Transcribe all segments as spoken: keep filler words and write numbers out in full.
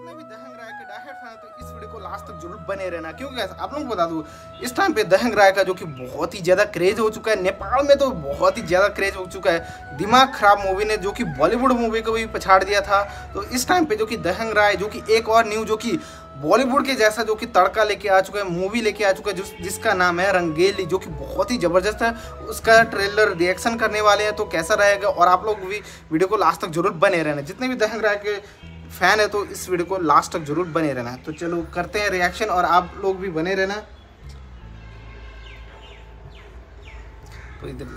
जितने भी दहंग राय के die-hard fan हैं तो इस वीडियो को लास्ट तक जरूर बने रहना, क्योंकि आप लोगों को बता दूं इस टाइम पे दहंग राय का जो कि बहुत ही ज़्यादा क्रेज हो चुका है, नेपाल में तो बहुत ही ज़्यादा क्रेज हो चुका है। दिमाग खराब मूवी ने जो कि बॉलीवुड मूवी को भी पछाड़ दिया था, तो इस टाइम पे जो कि दहंग राय जो कि एक और न्यू जो कि बॉलीवुड के जैसा जो कि तड़का लेके आ चुका है, मूवी लेके आ चुका है जिस जिसका नाम है रंगेली, जो कि बहुत ही ज़बरदस्त है। उसका ट्रेलर रिएक्शन करने वाले हैं, तो कैसा रहेगा और आप लोग भी वीडियो को लास्ट तक जरूर बने रहना। जितने भी दहंग राय के फैन है तो इस वीडियो को लास्ट तक जरूर बने रहना। तो चलो करते हैं रिएक्शन और आप लोग भी बने रहना। तो इधर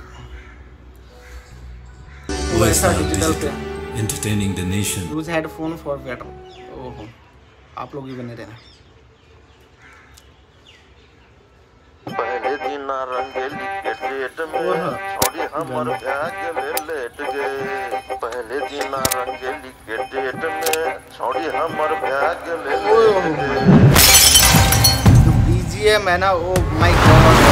वैसा डिजिटल पे entertaining the nation. Use headphone for better. ओहो, आप लोग भी बने रहना। पहले दिन रंगेली के डेट में छोड़ी हमर भाग्य ले लेट गए। पहले दिन रंगेली के डेट में छोड़ी हमर भाग्य ले लेट गए। जो बीजीएम है ना, ओ माय गॉड।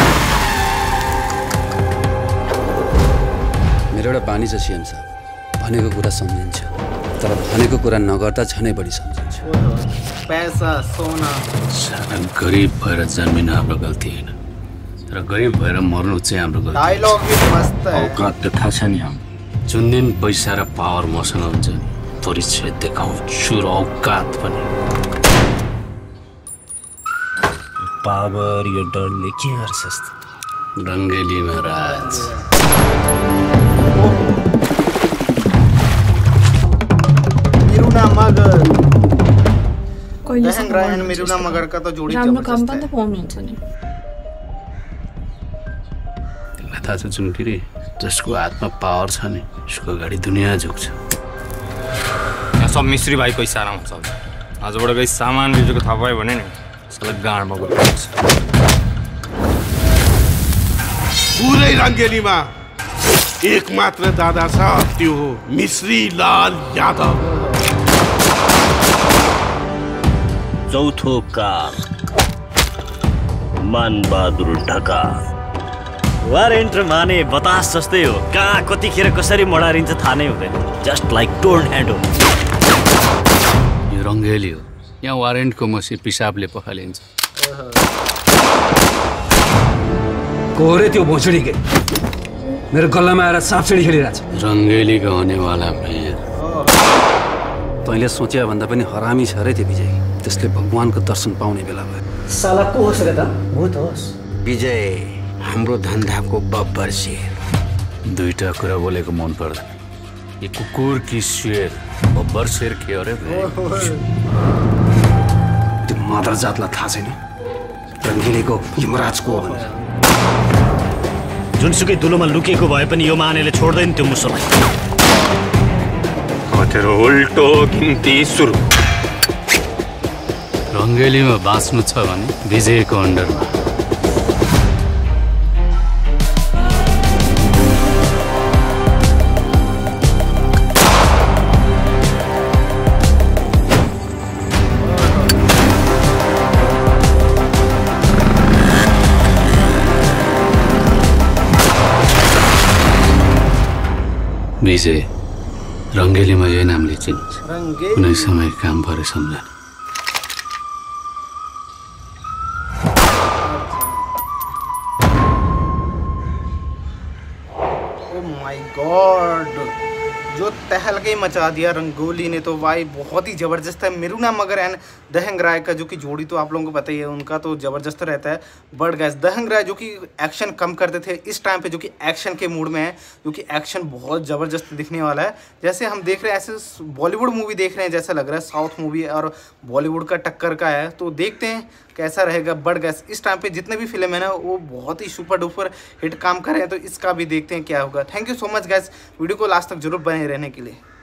मेरो एउटा बानी छ सीएम साहब, भनेको कुरा सम्झिन्छ तर भनेको कुरा नगर्दा झनै बढी सम्झिन्छ। पैसा सोना सारा गरिब भएर जन्मिनु हाम्रो गल्ती होइन, तर गरिब भएर मर्नु चाहिँ हाम्रो गल्ती। डायलॉग भी मस्त है। औकात त थाहा छ नि हाम्रो। जुन दिन पैसा र पावर मसँग हुन्छ नि, परिचय देखाउँछु र औकात पनि। पावर यो डरले के गर्छ जस्तो रङ्गेली महाराज। मिरुना मगर दहंग राय एन्ड मिरुना मगर का तो जोडी राम्रो काम पनि त पाउनुहुन्छ नि। तिमीलाई थाहा छ जुन फेरि जसको हातमा पावर छ नि उसको अगाडि दुनियाँ झुक्छ। यहाँ सब मिस्त्री भाइको इसारा हुन्छ। आजबाट केही सामान बिजुको थाहा पायो भने नि सबै गाडमा गइन्छ। पुरै रङ्गेलीमा एक मात्र दादा छ, त्यो हो मिश्री लाल यादव। चौथो काम मान बहादुर ढका। वारेन्ट र माने बतास जस्तै हो, कहाँ कतिखेर कसरी मडारिन्छ थाहा नै हुँदैन। जस्ट लाइक टोल्ड ह्यान्ड हो। यो रङ्गेली हो, यहाँ वारेन्टको मसी पिसाबले पखालिन्छ। को रे त्यो भोसडी के मेरो गल्लामा आएर साँपसिडी खेलिरहेछ। रङ्गेलीको हुनेवाला भैया तैँले सोचे भन्दा पनि हरामी छ रे त्यो विजय। त्यसले भगवानको दर्शन पाउने बेला भयो। साला को होस् रे त? भूत होस्। विजय हाम्रो धन्दाको बब्बर शेर। दुईटा कुरा बोलेको मन पर्दैन। यो कुकुर कि शेर? बब्बर शेर के हो रे? त्यो मदर जातलाई थाहा छैन रङ्गेलीको युवराज को हो भनेर। जुनसुकै दुलोमा लुकेको भए पनि यो मानेले छोड्दैन त्यो मुसोलाई। तेरो उल्टो गिन्ती सुरु। रङ्गेलीमा बाँच्नु छ भने विजयको अन्डरमा। विजय रङ्गेलीमा यही नामले चिनिन्छ। कुनै समय काम परे सम्झना। ओ माय गॉड, जो तहलका मचा दिया रंगोली ने, तो भाई बहुत ही ज़बरदस्त है। मिरुना मगर एंड दहंग राय का जो कि जोड़ी तो आप लोगों को पता ही है, उनका तो ज़बरदस्त रहता है। बट गैस दहंग राय जो कि एक्शन कम करते थे, इस टाइम पे जो कि एक्शन के मूड में है, जो कि एक्शन बहुत ज़बरदस्त दिखने वाला है। जैसे हम देख रहे हैं ऐसे बॉलीवुड मूवी देख रहे हैं जैसा लग रहा है, साउथ मूवी और बॉलीवुड का टक्कर का है। तो देखते हैं कैसा रहेगा। बट गैस इस टाइम पे जितने भी फिल्म है ना वो बहुत ही सुपर डुपर हिट काम कर रहे हैं, तो इसका भी देखते हैं क्या होगा। Thank you so much guys video को लास्ट तक जरूर बने रहने के लिए।